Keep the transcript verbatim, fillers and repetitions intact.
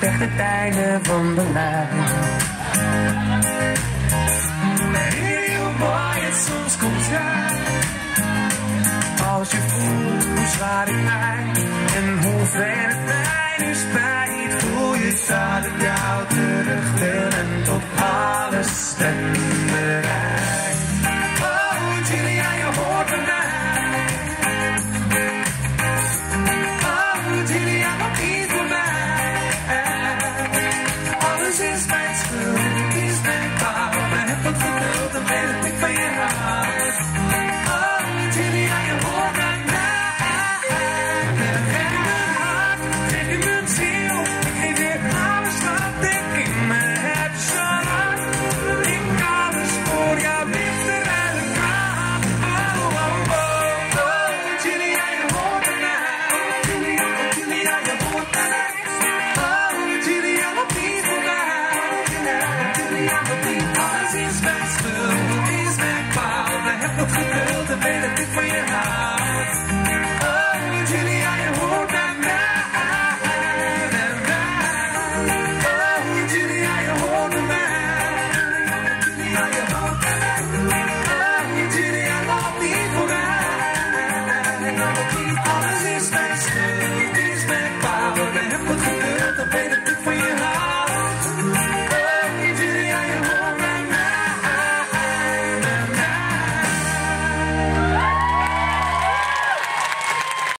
echt het einde van de lijn. Herinner je hoe mooi het soms komt zijn? Als je voelt hoe zwaar het pijn en hoe ver het pijn nu spijt, voel je dat ik jou terug wil en tot alles ben bereid. Oh Julia, je hoort bij mij. Oh Julia, wat niet voor mij. Alles is mijn schuld, het is mijn fout, maar heb wat geduld en weet dat ik van je hou. Oh Julia, je hoort bij mij. Wat geduld en weet dat ik van je hou. Oh Julia, je hoort bij mij. Oh Julia, je hoort bij mij. Julia, je hoort bij mij. Oh Julia, loop niet voorbij. Alles is